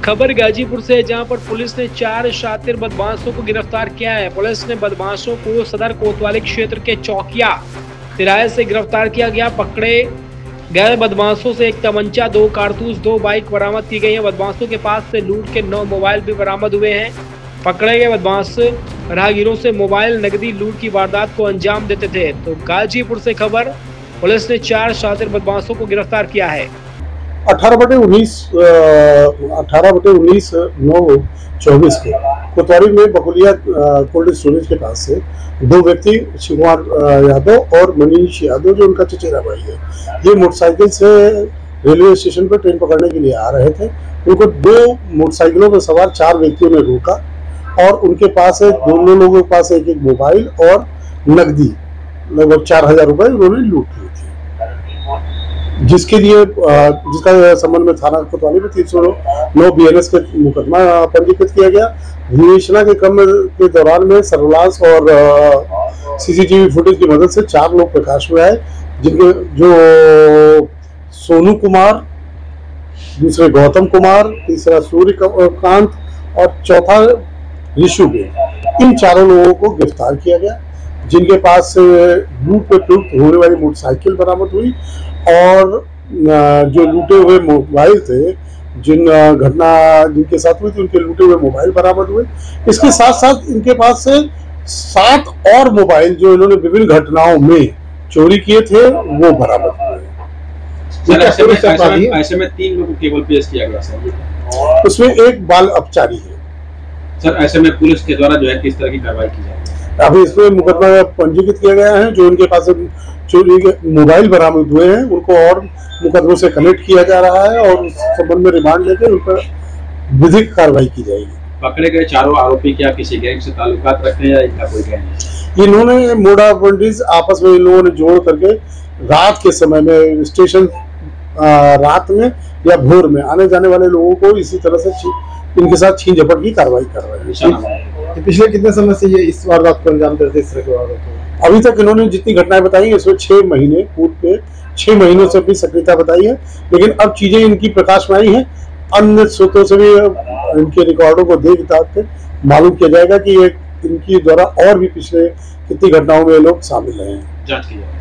खबर गाजीपुर से है, जहां पर पुलिस ने 4 शातिर बदमाशों को गिरफ्तार किया है। पुलिस ने बदमाशों को सदर कोतवाली क्षेत्र के चौकिया तिराहे से गिरफ्तार किया गया। पकड़े गए बदमाशों से एक तमंचा, 2 कारतूस, 2 बाइक बरामद की गई है। बदमाशों के पास से लूट के 9 मोबाइल भी बरामद हुए हैं। पकड़े गए बदमाश राहगीरों से मोबाइल, नकदी लूट की वारदात को अंजाम देते थे। तो गाजीपुर से खबर, पुलिस ने 4 शातिर बदमाशों को गिरफ्तार किया है। 18/19/9/24 को कोतवाली में बकुलिया कोल्ड स्टोरेज के पास से 2 व्यक्ति शिव कुमार यादव और मनीष यादव, जो उनका चचेरा भाई है, ये मोटरसाइकिल से रेलवे स्टेशन पर ट्रेन पकड़ने के लिए आ रहे थे। उनको 2 मोटरसाइकिलों पर सवार 4 व्यक्तियों ने रोका और उनके पास दोनों लोगों के पास एक मोबाइल और नकदी लगभग 4000 रुपए उन्होंने लूट लिए थे, जिसका संबंध में थाना कोतवाली में 309 BNS के मुकदमा पंजीकृत किया गया। विवेचना के क्रम के दौरान में सर्विलांस और CCTV फुटेज की मदद से 4 लोग प्रकाश में आए, जिनके जो सोनू कुमार, दूसरे गौतम कुमार, तीसरा सूर्यकांत और चौथा ऋषु। इन 4 लोगों को गिरफ्तार किया गया, जिनके पास से लूट पे प्रयुक्त होने वाली मोटरसाइकिल बरामद हुई और जो लूटे हुए मोबाइल थे, जिनके साथ हुई थी, उनके लूटे हुए मोबाइल बरामद हुए। इसके साथ साथ इनके पास से 7 और मोबाइल जो इन्होंने विभिन्न घटनाओं में चोरी किए थे वो बरामद हुए। ऐसे में 3 लोगों को केवल पेश किया गया सर, उसमें एक बाल अपचारी है। सर ऐसे में पुलिस के द्वारा जो है किस तरह की कार्रवाई की जाएगी? अभी इसमें मुकदमा पंजीकृत किया गया है। जो उनके पास चोरी के मोबाइल बरामद हुए हैं उनको और मुकदमों से कनेक्ट किया जा रहा है और उस संबंध में रिमांड लेकर उन पर विधिक कार्रवाई की जाएगी। पकड़े गए 4 आरोपी क्या किसी गैंग से ताल्लुकात रखते हैं या इनका कोई गैंग है? इन्होंने मोडा पंडित आपस में इन लोगों ने जोड़ करके रात के समय में स्टेशन रात में या भोर में आने जाने वाले लोगों को इसी तरह से इनके साथ छीन झपट की कार्रवाई कर रहे हैं। पिछले कितने समय से ये इस वारदात को अंजाम देते इस तरह की वारदात? अभी तक इन्होंने जितनी घटनाएं बताई है इसमें 6 महीने पूर्व के 6 महीनों से अपनी सक्रियता बताई है, लेकिन अब चीजें इनकी प्रकाश में आई हैं। अन्य स्रोतों से भी इनके रिकॉर्डों को देख दाख के मालूम किया जाएगा कि ये इनकी द्वारा और भी पिछले कितनी घटनाओं में लोग शामिल हैं। जांच की जाए।